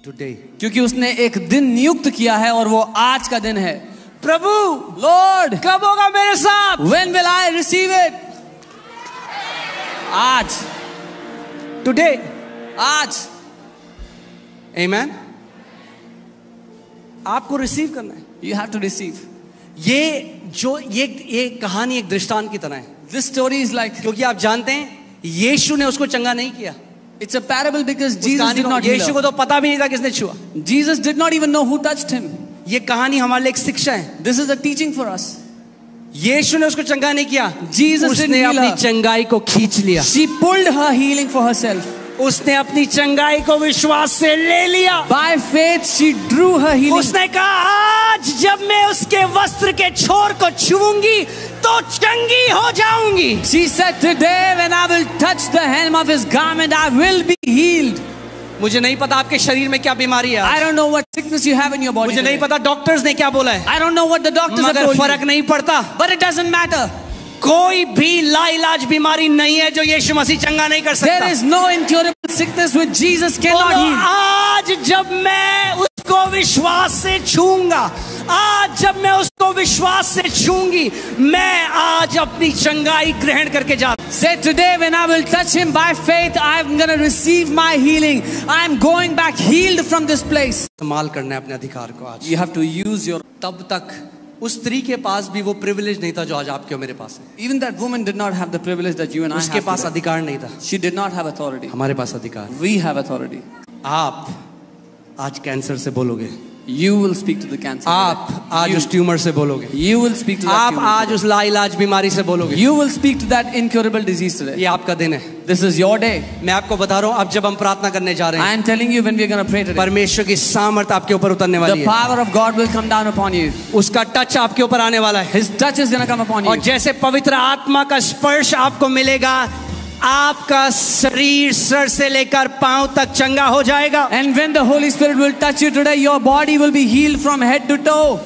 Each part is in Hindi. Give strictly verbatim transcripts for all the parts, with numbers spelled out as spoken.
today. क्योंकि उसने एक दिन नियुक्त किया है और वो आज का दिन है. प्रभु, Lord, कब होगा मेरे साथ? when will I receive it? आज. Today. आज. Amen. आपको रिसीव करना है. You have to receive. ये जो ये ये कहानी एक दृष्टांत की तरह है. This story is like, क्योंकि आप जानते हैं यीशु ने उसको चंगा नहीं किया. it's a parable because Jesus did not heal यीशु को her. तो पता भी नहीं था किसने छुआ. Jesus did not even know who touched him. ये कहानी हमारे लिए एक शिक्षा है. This is a teaching for us. यीशु ने उसको चंगा नहीं किया. Jesus didn't उसने heal अपनी her. चंगाई को खींच लिया. She pulled her healing for herself. उसने अपनी चंगाई को विश्वास से ले लिया. By faith she drew her healing. उसने कहा आज जब मैं उसके वस्त्र के छोर को छूऊंगी तो चंगी हो जाऊंगी. She said, today when I will touch the hem of his garment, I will be healed. मुझे नहीं पता आपके शरीर में क्या बीमारी है. I don't know what sickness you have in your body. मुझे नहीं पता डॉक्टर्स ने क्या बोला है. I don't know what the doctors have मगर told फर्क you. नहीं पड़ता. But it doesn't matter. कोई भी लाइलाज बीमारी नहीं है जो यीशु मसीह चंगा नहीं कर सकता. There is no incurable sickness which Jesus cannot heal. आज जब मैं उसको विश्वास से छूऊंगा, आज जब मैं उसको विश्वास से छूऊंगी, मैं आज अपनी चंगाई ग्रहण करके जा. Say today when I will touch him by faith, I'm going to receive my healing. I'm going back healed from this place. इस्तेमाल करना है अपने अधिकार को आज. You have to use your. तब तक उस स्त्री के पास भी वो प्रिविलेज नहीं था जो आज आपके और मेरे पास है. Even that woman did not have the privilege that you and I have. उसके पास अधिकार नहीं था. She did not have authority. हमारे पास अधिकार. We have authority. आप आज कैंसर से बोलोगे. You will speak to the cancer. आप आज उस ट्यूमर से बोलोगे. You will speak to that आप tumor. आज उस लाइलाज बीमारी से बोलोगे. You will speak to that incurable disease today. ये आपका दिन है. This is your day. मैं आपको बता रहा हूँ अब जब हम प्रार्थना करने जा रहे हैं, I am telling you when we are going to pray today, परमेश्वर की सामर्थ आपके ऊपर उतरने वाली the है. power of God will come down upon you. उसका टच आपके ऊपर आने वाला है. His touch is going to come upon you. और जैसे पवित्र आत्मा का स्पर्श आपको मिलेगा, आपका शरीर सर से लेकर पांव तक चंगा हो जाएगा. And when the Holy Spirit will touch you today, your body will be healed from head to toe.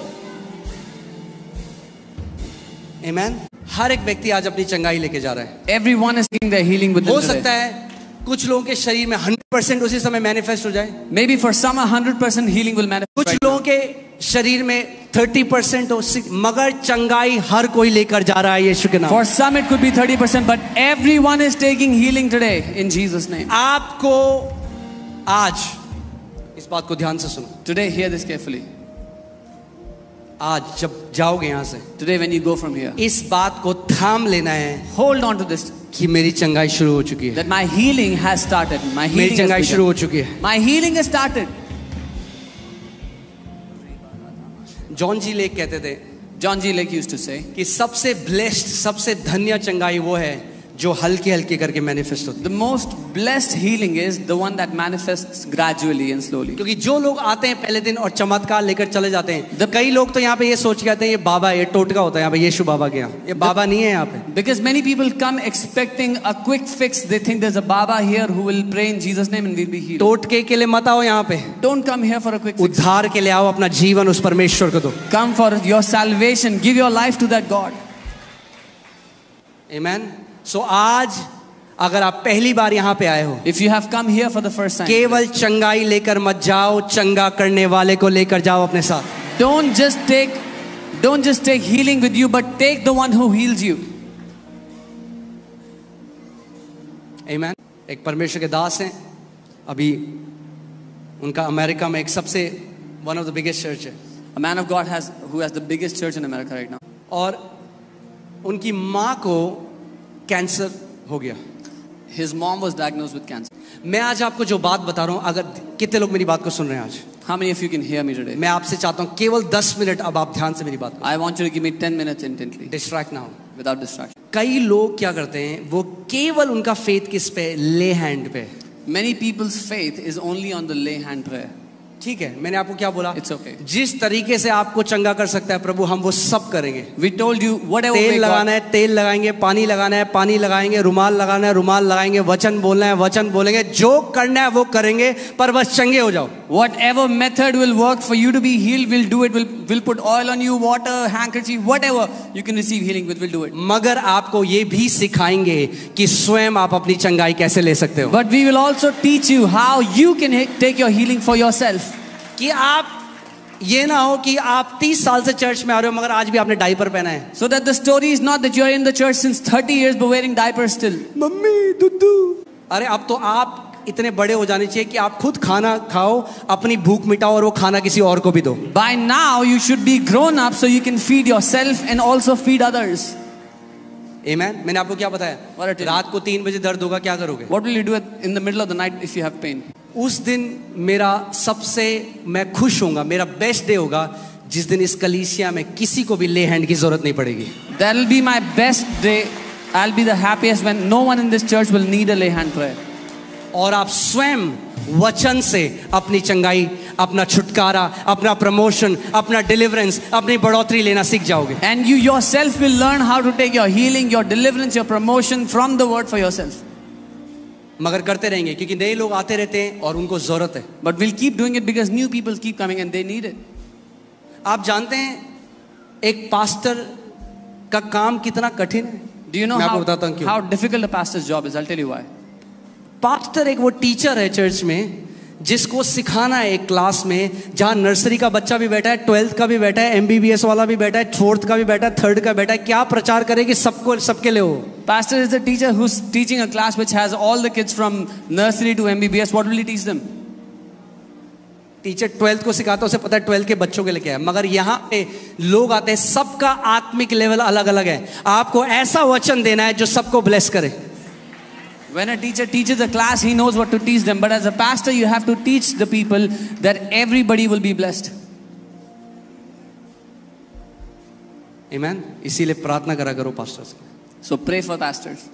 Amen. हर एक व्यक्ति आज अपनी चंगाई लेके जा रहा है. Everyone is seeing their healing with them हो today. सकता है कुछ लोगों के शरीर में हंड्रेड परसेंट उसी समय मैनिफेस्ट हो जाए. Maybe for some one hundred percent healing will manifest. कुछ Right लोगों के शरीर में थर्टी परसेंट हो, मगर चंगाई हर कोई लेकर जा रहा है यीशु के नाम. For some it could be thirty percent, but everyone is taking healing today in Jesus' name. आपको आज इस बात को ध्यान से सुनो. Today, hear this carefully. आज जब जाओगे यहाँ से, Today when you go from here, इस बात को थाम लेना है hold on to this, कि मेरी चंगाई शुरू हो चुकी है. that my healing has started. My मेरी healing चंगाई has शुरू begun. हो चुकी है. My healing has started. John G Lake कहते थे John G. Lake used to say कि सबसे ब्लेस्ड, सबसे धन्य चंगाई वो है जो हल्के हल्के करके मैनिफेस्ट होती है. the most blessed healing is the one that manifests gradually and slowly. क्योंकि जो लोग आते हैं पहले दिन और चमत्कार लेकर चले जाते हैं, the, कई लोग तो यहाँ पे ये सोच के आते हैं ये बाबा, ये टोटका होता है यहाँ पे, यीशु बाबा के यहाँ. ये बाबा नहीं है यहाँ पे. Because many people come expecting a quick fix. They think there's a Baba here who will pray in Jesus' name and we'll be healed. टोटके के लिए मत आओ यहाँ पे. Don't come here for a quick fix. उद्धार के लिए आओ. अपना जीवन उस परमेश्वर को दो. Come for your salvation. Give your life to that God. Amen. So आज अगर आप पहली बार यहाँ पे आए हो, If you have come here for the first time, केवल चंगाई लेकर मत जाओ, चंगा करने वाले को लेकर जाओ अपने साथ. don't just take don't just take healing with you, but take the one who heals you. Amen. एक परमेश्वर के दास हैं, अभी उनका अमेरिका में एक सबसे one of the biggest church है. A man of God has who has the biggest church in America right now. और उनकी माँ को कैंसर हो गया. His mom was diagnosed with cancer. मैं आज आपको जो बात बता रहा हूँ, अगर कितने लोग मेरी बात को सुन रहे हैं आज, How many of you can hear me today? मैं आपसे चाहता हूँ केवल दस मिनट अब आप ध्यान से मेरी बात को. I want you to give me ten minutes intently, distract ना हो. without distraction. कई लोग क्या करते हैं, वो केवल उनका फेथ किस पे, ले हैंड पे. Many people's faith is only on the lay hand prayer. ठीक है, मैंने आपको क्या बोला? It's okay. जिस तरीके से आपको चंगा कर सकता है प्रभु, हम वो सब करेंगे. We told you whatever way तेल God, लगाना है तेल लगाएंगे, पानी लगाना है पानी लगाएंगे, रुमाल लगाना है रुमाल लगाएंगे, वचन बोलना है वचन बोलेंगे, जो करना है वो करेंगे, पर बस चंगे हो जाओ. Whatever method will work for you to be healed, we'll do it. We'll, we'll put oil on you, water, handkerchief, whatever you can receive healing with, we'll do it. मगर आपको ये भी सिखाएंगे कि स्वयं आप अपनी चंगाई कैसे ले सकते हो. But we will also teach you how you can take your healing for yourself. कि आप ये ना हो कि आप तीस साल से चर्च में आ रहे हो मगर आज भी आपने डायपर पहना है. So that the story is not that you are in the church since thirty years but wearing diapers still. Mummy दुद्धू. अरे अब तो आप इतने बड़े हो जाने चाहिए कि आप खुद खाना खाओ, अपनी भूख मिटाओ और वो खाना किसी और को भी दो. By now you should be grown up so you can feed yourself and also feed others. Amen. मैंने आपको क्या बताया? रात को तीन बजे दर्द होगा, क्या करोगे? What will you do in the middle of the night if you have pain? उस दिन मेरा सबसे मैं खुश होऊंगा, मेरा बेस्ट डे होगा जिस दिन इस कलीसिया में किसी को भी ले हैंड की जरूरत नहीं पड़ेगी. That will be my best day. I'll be the happiest when no one in this church will need a lay hand prayer. और आप स्वयं वचन से अपनी चंगाई, अपना छुटकारा, अपना प्रमोशन, अपना डिलीवरेंस, अपनी बढ़ोतरी लेना सीख जाओगे. And you yourself will learn how to take your healing, your deliverance, your promotion from the word for yourself. मगर करते रहेंगे क्योंकि नए लोग आते रहते हैं और उनको जरूरत है. But we'll keep doing it because new people keep coming and they need it. आप जानते हैं एक पास्टर का काम कितना कठिन है? Do you know मैं how, आपको बताता हूं क्यों. how difficult a pastor's job is? I'll tell you why. Pastor एक वो टीचर है चर्च में जिसको सिखाना है एक क्लास में जहां नर्सरी का बच्चा भी बैठा है, ट्वेल्थ का भी बैठा है, एमबीबीएस वाला भी बैठा है, फोर्थ का भी बैठा है, थर्ड का बैठा है. क्या प्रचार करे कि सबको सबके लिए हो. Pastor is the teacher who's teaching a class which has all the kids from nursery to M B B S. What will he teach them? Teacher twelfth को सिखाता है, उसे पता है ट्वेल्थ के बच्चों के लिए क्या है. मगर यहाँ पे लोग आते हैं, सबका आत्मिक लेवल अलग अलग है. आपको ऐसा वचन देना है जो सबको ब्लेस करे. When a teacher teaches a class, he knows what to teach them. But as a pastor, you have to teach the people that everybody will be blessed. Amen. इसीलिए प्रार्थना करा करो pastors. So pray for pastors.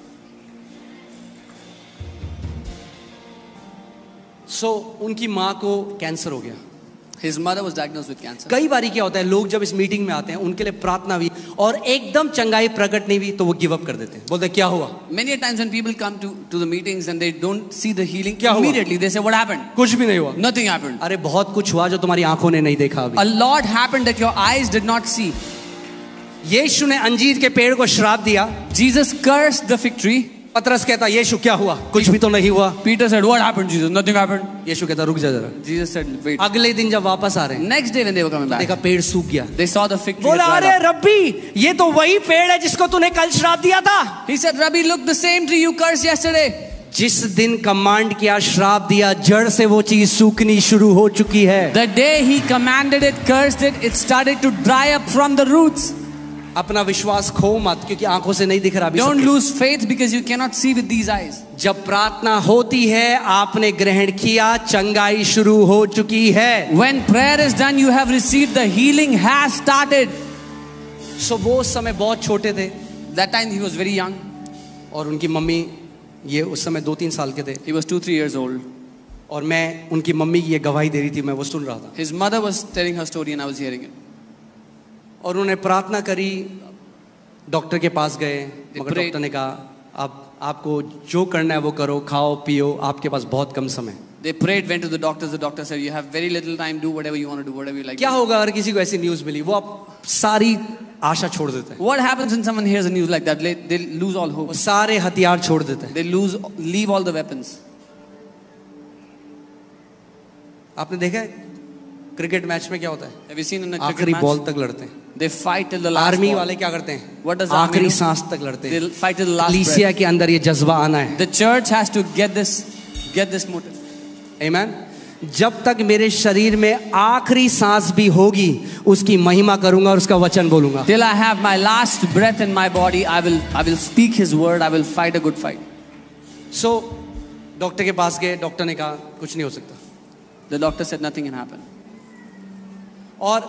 So उनकी माँ को कैंसर हो गया. His mother was diagnosed with cancer. कई बारी क्या होता है, लोग जब इस मीटिंग में आते हैं उनके लिए प्रार्थना हुई और एकदम चंगाई प्रकट नहीं हुई तो वो गिव अप कर देते हैं. बोलते हैं क्या हुआ? Many a times when people come to to the meetings and they don't see the healing क्या हुआ? immediately, they say, "What happened?" कुछ भी नहीं हुआ. Nothing happened. अरे बहुत कुछ हुआ जो तुम्हारी आंखों ने नहीं देखा अभी. A lot happened that your eyes did not see. यीशु ने अंजीर के पेड़ को श्राप दिया. Jesus cursed the fig tree. पतरस कहता यीशु क्या हुआ? कुछ भी तो नहीं हुआ. Peter said, "What happened, Jesus?" Nothing happened. यीशु कहता रुक जा जरा. Jesus said, "Wait." अगले दिन जब वापस आ रहे हैं, Next day when they were coming back, देखा पेड़ सूख गया. they saw the fig tree. बोला had अरे dried up. रब्बी ये तो वही पेड़ है जिसको तूने कल श्राप दिया था. He said, "Rabbi, look, the same tree you cursed yesterday." जिस दिन कमांड किया, श्राप दिया, जड़ से वो चीज सूखनी शुरू हो चुकी है. The day he commanded it, cursed it, it started to dry up from the roots. अपना विश्वास खो मत क्योंकि आंखों से नहीं दिख रहा. Don't lose faith because you cannot see with these eyes. जब प्रार्थना होती है, आपने ग्रहण किया, चंगाई शुरू हो चुकी है. When prayer is done, you have received, the healing has started. So so, वो समय बहुत छोटे थे. That time he was very young. और उनकी मम्मी ये उस समय दो तीन साल के थे. He was two, three years old. और मैं उनकी मम्मी की ये गवाही दे रही थी, मैं वो सुन रहा था. His mother was telling her story and I was hearing it. और उन्होंने प्रार्थना करी, डॉक्टर के पास गए, मगर डॉक्टर ने कहा आप आपको जो करना है वो करो, खाओ पियो, आपके पास बहुत कम समय. They prayed, went to the doctors. The doctor said, "You have very little time. Do whatever you want to do, whatever you like." क्या होगा अगर किसी को ऐसी न्यूज़ मिली? वो आप सारी आशा छोड़ देते हैं. What happens when someone hears a news like that? They, they lose all hope. वो सारे हथियार छोड़ देते हैं. They lose, leave all the weapons. आपने देखा है क्रिकेट मैच में क्या होता है? Have you seen in a cricket आखिरी match? बॉल तक लड़ते हैं. They fight till the last army ball. वाले क्या करते हैं? What does the army आखिरी do? सांस तक लड़ते हैं. They'll fight till the last कलीसिया breath. के अंदर ये जज्बा आना है. The church has to get this, get this motive. Amen. जब तक मेरे शरीर में आखिरी सांस भी होगी, उसकी महिमा करूंगा और उसका वचन बोलूंगा. Till I have my last breath in my body, I will, I will speak His word. I will fight a good fight. So, doctor के पास गए, डॉक्टर ने कहा कुछ नहीं हो सकता. The doctor said nothing can happen. और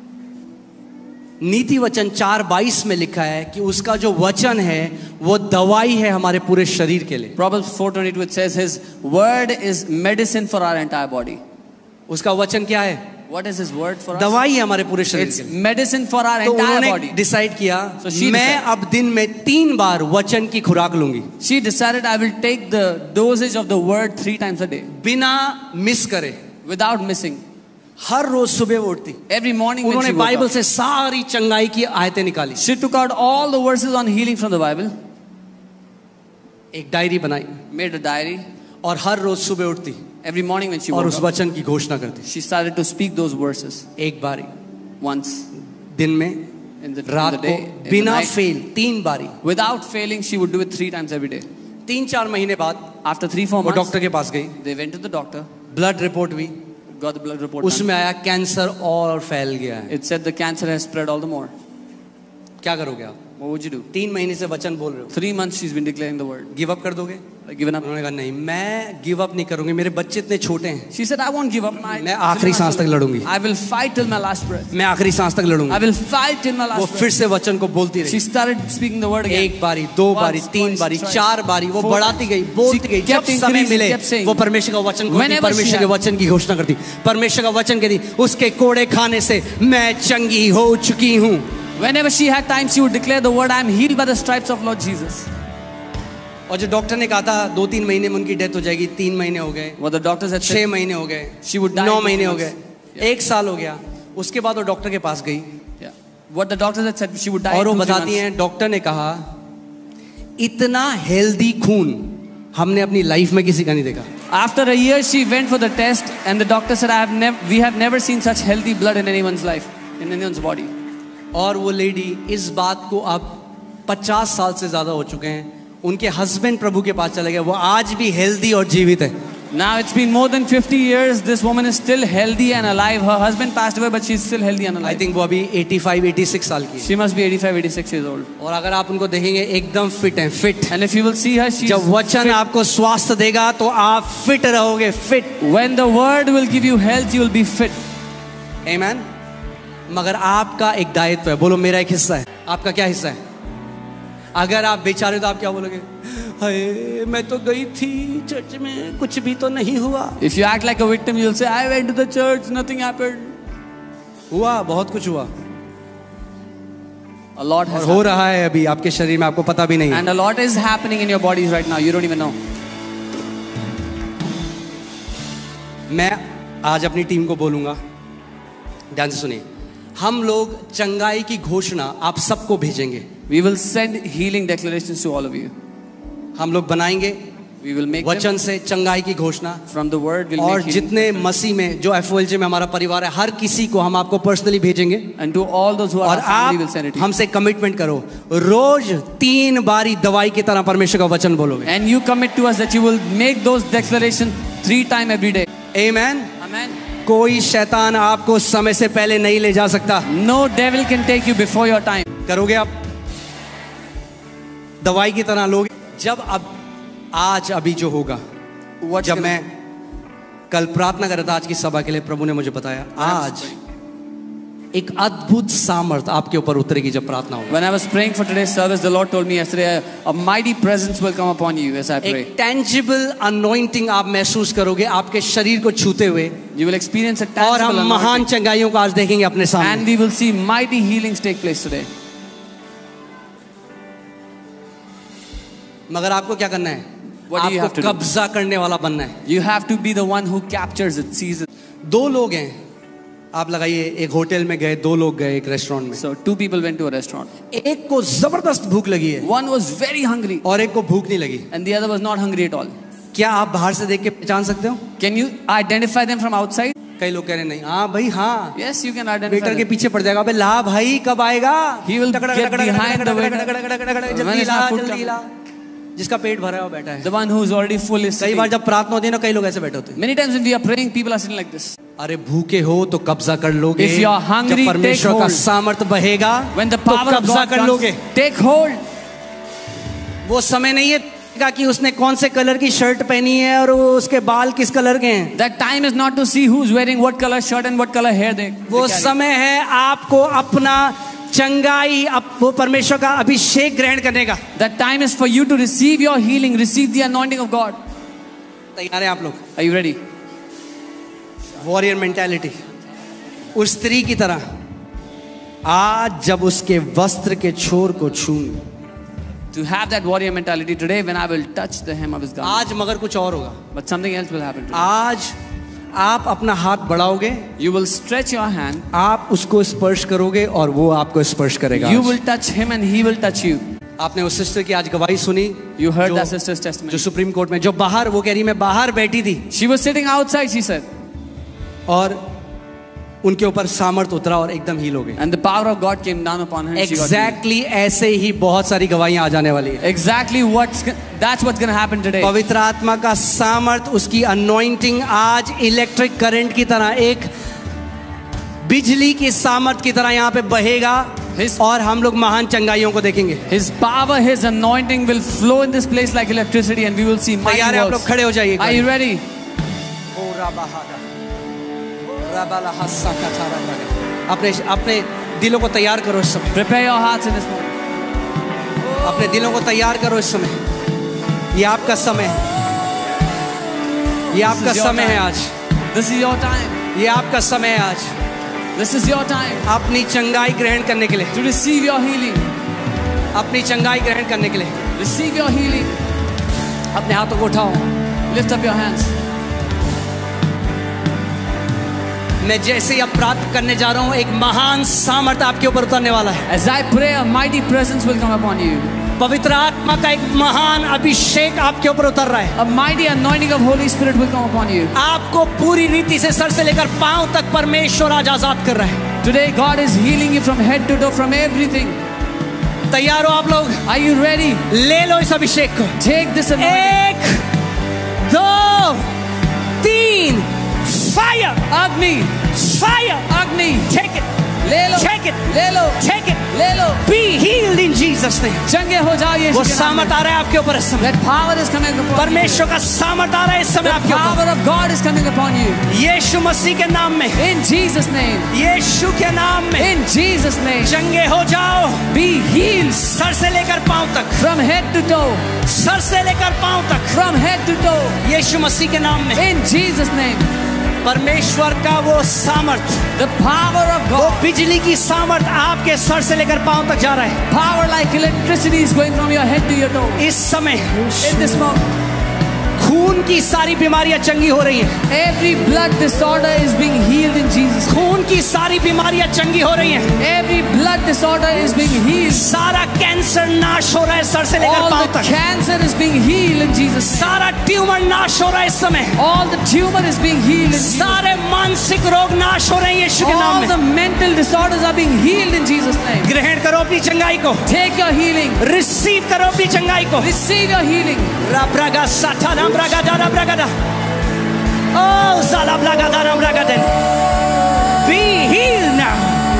नीति वचन चार बाईस में लिखा है कि उसका जो वचन है वो दवाई है हमारे पूरे शरीर के लिए. Proverbs four twenty-two it says His word is medicine for our entire body. उसका वचन क्या है? What is His word for us? दवाई है हमारे पूरे शरीर It's के लिए. medicine for our तो entire उन्होंने body. डिसाइड किया So she मैं decided. अब दिन में तीन बार वचन की खुराक लूंगी. She decided I will take the dosage of the word three times a day. बिना मिस करे. without missing. हर रोज सुबह वो उठती, Every morning when उन्होंने she woke बाइबल up, से सारी चंगाई की आयतें निकाली, she took out all the verses on healing from the Bible, एक डायरी बनाई made a diary. और हर रोज सुबह उठती Every morning when she और woke उस up, वचन की घोषणा करती। she started to speak those verses एक बारी once दिन में, in the, in रात the को, day, in the बिना night. फेल तीन बारी। Without failing, she would do it three times every day. तीन चार महीने बाद After three, four वो months, डॉक्टर के पास गई, they went to the doctor, blood report हुई, got the blood report done. उसमें आया कैंसर और फैल गया है। It said the cancer has spread all the more. क्या करोगे आप? What would you do? तीन महीने से वचन बोल रहे हो, Three months she's been declaring the word. Give up कर दोगे? Like, given up. उन्होंने कहा नहीं, मैं गिव अप नहीं करूंगी, मेरे बच्चे इतने छोटे हैं, She said, I won't give up. My मैं आखिरी सांस तक लड़ूंगी, I will fight till my last breath. मैं आखिरी सांस तक I लड़ूंगी। will fight till my वो last फिर breath. से वचन को बोलती She रही, started speaking the word again. एक बारी, दो Once, बारी, तीन twice, बारी, thrice, चार बारी, वो four बढ़ाती times. गई, बोलती She गई। जब kept समय increasing, मिले kept saying. वो परमेश्वर का वचन खोलती, Whenever she परमेश्वर के had- वचन की घोषणा करती, परमेश्वर का वचन कहती, उसके कोड़े खाने से मैं चंगी हो चुकी हूँ। Whenever she had time, she would declare the word, I am healed by the stripes of Lord Jesus. और जो डॉक्टर ने कहा था दो तीन महीने में उनकी डेथ हो जाएगी, तीन महीने हो गए, What the doctors had छह said, महीने हो गए, she would die. Now in महीने two हो गए, months. एक साल हो गया। उसके बाद वो डॉक्टर के पास गई Yeah. What the doctors had said, she would die. और वो in two, three बताती months. हैं, डॉक्टर ने कहा इतना हेल्दी खून हमने अपनी लाइफ में किसी का नहीं देखा। After a year, she went for the test, and the doctor said, "I have never, we have never seen such healthy blood in anyone's life, in anyone's body." और वो लेडी इस बात को अब पचास साल से ज्यादा हो चुके हैं, उनके हस्बैंड प्रभु के पास चले गए, वो आज भी हेल्दी और जीवित है। Now it's been more than fifty years. This woman is still healthy and alive. Her husband passed away, but she's still healthy and I alive. Think वो अभी पचासी छियासी साल की है। She must be eighty-five, eighty-six years old. और अगर आप उनको देखेंगे एकदम फिट हैं, fit. And if you will see her, she's जब वचन आपको स्वास्थ्य देगा तो आप फिट रहोगे, fit. when the word will give you health, you will be fit. आमीन। मगर आपका एक दायित्व है, बोलो मेरा एक हिस्सा है। आपका क्या हिस्सा है? अगर आप बेचारे तो आप क्या बोलोगे? हाय मैं तो गई थी चर्च में, कुछ भी तो नहीं हुआ। If you act like a victim, you'll say, "I went to the church, nothing happened." हुआ, बहुत कुछ हुआ A lot has और हो रहा है अभी आपके शरीर में, आपको पता भी नहीं है। And a lot is happening in your bodies right now. You don't even know. मैं आज अपनी टीम को बोलूंगा, ध्यान से सुनिए, हम लोग चंगाई की घोषणा आप सबको भेजेंगे। We will send healing declarations to all of you. हम लोग बनाएंगे We will make them वचन से चंगाई की घोषणा। from the word. We'll और make healing. जितने मसीह में जो एफ ओ एल जे में हमारा परिवार है, हर किसी को हम आपको पर्सनली भेजेंगे। And to all those who are और our family, we'll आप send it to you. हमसे कमिटमेंट करो, रोज तीन बारी दवाई की तरह परमेश्वर का वचन बोलोगे। And you commit to us that you will make those declarations three times every day. आमीन। Amen. कोई शैतान आपको समय से पहले नहीं ले जा सकता। No devil can take you before your time. करोगे आप? दवाई की तरह लोगे। जब अब आज अभी जो होगा, What's जब gonna- मैं कल प्रार्थना कर रहा था आज की सभा के लिए, प्रभु ने मुझे बताया आज एक अद्भुत सामर्थ आपके ऊपर उतरेगी जब प्रार्थना होगी। When I was praying for today's service, the Lord told me yesterday, a mighty presence will come upon you as I pray. एक टेंजिबल अनॉइंटिंग आप महसूस करोगे आपके शरीर को छूते हुए, You will experience a और tangible हम महान anointing. चंगाइयों को आज देखेंगे अपने And सामने। we will see mighty healings take place today. मगर आपको क्या करना है? What do you have आपको to do? कब्जा करने वाला बनना है। You have to be the one who captures it, sees it. दो लोग हैं, आप लगाइए, एक होटल में गए, दो लोग गए एक रेस्टोरेंट में, So two people went to a restaurant. एक को जबरदस्त भूख लगी है One was very hungry और एक को भूख नहीं लगी। and the other was not hungry at all. क्या आप बाहर से देख के पहचान सकते हो? Can you identify them from outside? कई लोग कह रहे हैं नहीं। हाँ भाई हाँ, Yes, you can identify waiter के them. पीछे पड़ जाएगा, अबे ला भाई कब आएगा? He will टकड़क, get टकड़क, behind टकड़क, the waiter. टकड़क, टकड़क, टकड़क, टकड़क, When जल्दी is ला my food जल्दी coming? ला। जिसका पेट भरा है वो बैठा है। The one who is already full is कई sitting. बार जब प्रार्थना होती है ना, कई लोग ऐसे बैठे होते हैं। Many times when we are praying, people are sitting like this. अरे भूखे हो तो कब्जा कर लोगे। If you are hungry, जब परमेश्वर take का hold. सामर्थ बहेगा When the तो power of कब्जा God कर comes, लोगे। take hold. वो समय नहीं है कि उसने कौन से कलर की शर्ट पहनी है और वो उसके बाल किस कलर के हैं। That time is not to see who's wearing what color shirt and what color hair they. वो they carry. समय है आपको अपना चंगाई, अप, वो परमेश्वर का अभिषेक ग्रहण करने का। That time is for you to receive your healing, receive the anointing of God. तैयार हैं आप लोग? Are you ready? Warrior mentality, उस स्त्री की तरह, आज जब उसके वस्त्र के छोर को छूऊं, To have that warrior mentality today, when I will touch the hem of his garment. आज मगर कुछ और होगा। But something else will happen today. आज आप अपना हाथ बढ़ाओगे, You will stretch your hand. आप उसको स्पर्श करोगे और वो आपको स्पर्श करेगा। You will touch him and he will touch you. आपने उस सिस्टर की आज गवाही सुनी, You heard जो- that sister's जो testimony. सुप्रीम कोर्ट में, जो बाहर, वो कह रही मैं बाहर बैठी थी She was sitting outside, she said. और उनके ऊपर सामर्थ उतरा और एकदम हील हो गई। And the power of God came down upon her and she got healed. Exactly ऐसे ही बहुत सारी गवाहियां आ जाने वाली है। Exactly what's go- that's what's going to happen today. पवित्र आत्मा का सामर्थ, उसकी अनॉइंटिंग आज इलेक्ट्रिक करंट की तरह, एक बिजली की सामर्थ की तरह यहाँ पे बहेगा His- और हम लोग महान चंगाइयों को देखेंगे। His power, His anointing will flow in this place like electricity and we will see mighty तैयार है आप लोग? works. खड़े हो जाइए। Are you ready? अपने अपने दिलों को तैयार करो इस समय, Prepare your hearts in this moment. अपने दिलों को तैयार करो इस समय। ये आपका समय है, ये आपका This is your समय है time. आज, This is your time. ये आपका समय है आज This is your time अपनी चंगाई ग्रहण करने के लिए, to receive your healing. अपनी चंगाई ग्रहण करने के लिए। Receive your healing. अपने हाथों को उठाओ। Lift up your hands. मैं जैसे ही अब प्राप्त करने जा रहा हूं, एक महान सामर्थ आपके ऊपर उतरने वाला है। As I pray, a mighty presence will come upon you. पवित्र आत्मा का एक महान अभिषेक आपके ऊपर उतर रहा है। A mighty anointing of Holy Spirit will come upon you. आपको पूरी रीति से सर से लेकर पांव तक परमेश्वर आज आजाद कर रहा है। Today, God is healing you from head to toe, from everything. तैयार हो आप लोग? Are you ready? ले लो इस अभिषेक को। Take this anointing. एक, दो, तीन, fire, Agni, fire, Agni. Take it, ले लो, टेक इट, ले लो, टेक इट, ले लो. Be healed in Jesus name. चंगे हो जाओ यीशु वो के नाम सामर्थ में. आ रहा है आपके ऊपर इस समय। That power is coming upon you. परमेश्वर का सामर्थ आ रहा है इस समय The आपके ऊपर। power of God is coming upon you. यीशु मसीह के नाम में, In Jesus' name. यीशु के नाम में In Jesus' name. चंगे हो जाओ। Be healed सर से लेकर पांव तक, from head to toe. सर से लेकर पांव तक, From head to toe. यीशु मसीह के नाम में। In Jesus' name. परमेश्वर का वो सामर्थ, The power of वो God. बिजली की सामर्थ आपके सर से लेकर पांव तक जा रहा है Power like electricity is going from your head to your toe. इस समय। In this moment. खून की सारी बीमारियां चंगी हो रही हैं। Every blood disorder is being healed in Jesus' name. खून की सारी बीमारियां चंगी हो रही हैं। Every blood disorder is being healed. सारा कैंसर नाश हो रहा है सर से लेकर All पांव the तक। cancer is being healed in Jesus' name. सारा ट्यूमर नाश हो रहा है इस समय। All the tumor is being healed in Jesus' name. सारे मानसिक रोग नाश हो रहे हैं यीशु के नाम All में। the mental disorders are being healed in Jesus' name. ग्रहण करो अपनी चंगाई को, Take your healing. रिसीव करो अपनी चंगाई को। Receive your healing. राब्रागा साथा राब्रागा दा राब्रागा दा। ओ साला ब्रागा दा राब्रागा दे। Be healed now।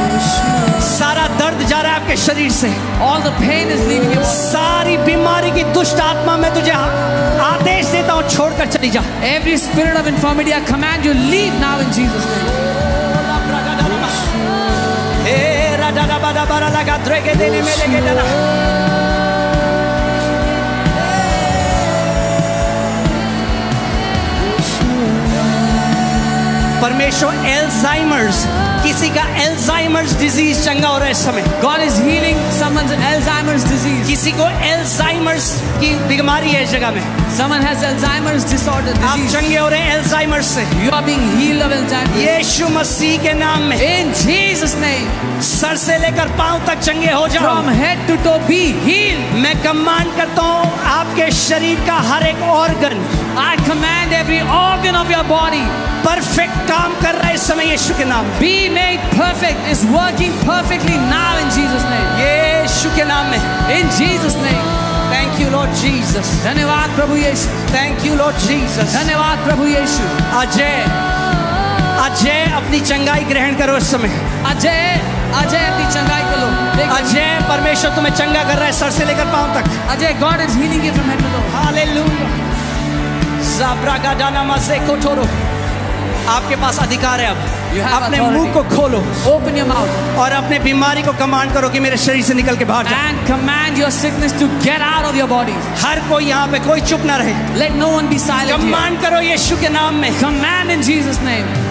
सारा दर्द जा रहा है आपके शरीर से। All the pain is leaving you. सारी बीमारी की दुष्ट आत्मा में तुझे आदेश देता हूँ, छोड़कर चली जा। Every spirit of infirmity, I command you, leave now in Jesus' name. हे राजा दा बादा बारा लगा द्रेगे देने में लेके जाना। परमेश्वर एल्जाइमर्स, किसी का एल्जाइमर्स डिजीज चंगा हो रहा है इस समय। God is healing someone's Alzheimer's disease. किसी को एल्जाइमर्स की बीमारी है इस जगह में, Someone has Alzheimer's disorder आप disease. चंगे हो रहे हैं एल्जाइमर्स से You are being healed of Alzheimer's. यीशु मसीह के नाम में। In Jesus' name. सर से लेकर पांव तक चंगे हो जाओ। From head to toe, be healed. मैं कमांड करता हूँ आपके शरीर का हर एक organ I command every organ of your body perfect काम कर रहा है इस समय यीशु के नाम में। be made perfect, is working perfectly now in Jesus' name. यीशु के नाम में। In Jesus' name. Thank you Lord Jesus, धन्यवाद प्रभु Yeshu. Thank you Lord Jesus. धन्यवाद प्रभु यीशु. अजय, अजय अपनी चंगाई ग्रहण करो इस समय। अजय, अजय अपनी चंगाई को लो. देखो, अजय, परमेश्वर तुम्हें चंगा कर रहा है सर से लेकर पांव तक। Ajay, God is healing you from head to toe. Hallelujah. ज़ाब्रागा दाना मसे कोठोरो। आपके पास अधिकार है You अब। have अपने authority. मुंह को खोलो Open your mouth और अपने बीमारी को कमांड करो कि मेरे शरीर से निकल के बाहर जा। and command your sickness to get out of your body. हर कोई यहाँ पे, कोई चुप ना रहे। Let no one be silent here. Command करो यीशु के नाम में। Command in Jesus' name.